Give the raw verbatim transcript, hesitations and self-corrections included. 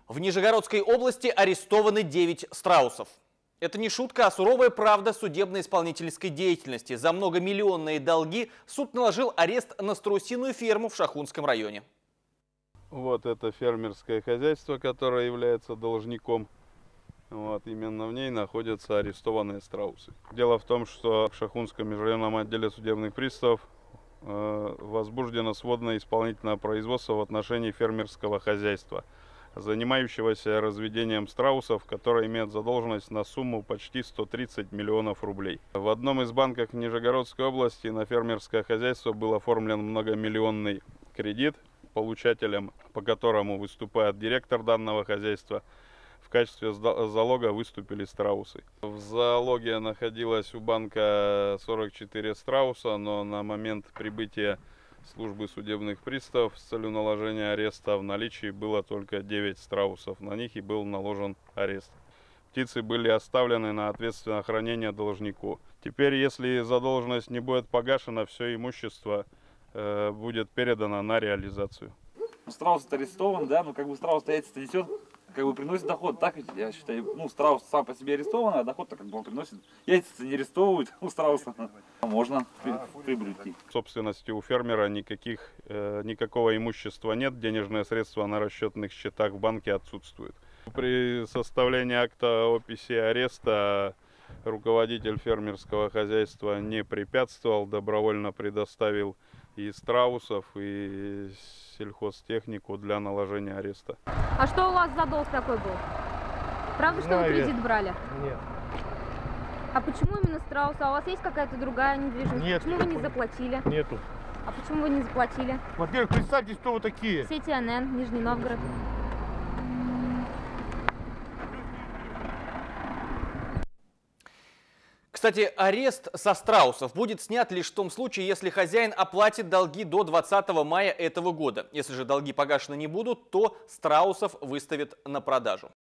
В Нижегородской области арестованы девять страусов. Это не шутка, а суровая правда судебно-исполнительской деятельности. За многомиллионные долги суд наложил арест на страусиную ферму в Шахунском районе. Вот это фермерское хозяйство, которое является должником. Вот, именно в ней находятся арестованные страусы. Дело в том, что в Шахунском межрайонном отделе судебных приставов э, возбуждено сводное исполнительное производство в отношении фермерского хозяйства, занимающегося разведением страусов, которое имеет задолженность на сумму почти сто тридцать миллионов рублей. В одном из банков Нижегородской области на фермерское хозяйство был оформлен многомиллионный кредит, получателем по которому выступает директор данного хозяйства. В качестве залога выступили страусы. В залоге находилось у банка сорок четыре страуса, но на момент прибытия службы судебных приставов с целью наложения ареста в наличии было только девять страусов. На них и был наложен арест. Птицы были оставлены на ответственное хранение должнику. Теперь, если задолженность не будет погашена, все имущество э, будет передано на реализацию. Страус арестован, да, но как бы страус яйца несет, как бы приносит доход, так ведь, я считаю, ну, страус сам по себе арестован, а доход-то как бы он приносит. Яйца не арестовывают у страуса, можно приобрести. В собственности у фермера никаких, э, никакого имущества нет, денежные средства на расчетных счетах в банке отсутствуют. При составлении акта описи ареста руководитель фермерского хозяйства не препятствовал, добровольно предоставил и страусов, и сельхозтехнику для наложения ареста. А что у вас за долг такой был? Правда, что вы кредит брали? Нет. А почему именно страусы? А у вас есть какая-то другая недвижимость? Нет. Почему вы не заплатили? Нету. А почему вы не заплатили? Во-первых, представьте, кто вы такие. Сеть эн эн, Нижний Новгород. Кстати, арест со страусов будет снят лишь в том случае, если хозяин оплатит долги до двадцатого мая этого года. Если же долги погашены не будут, то страусов выставят на продажу.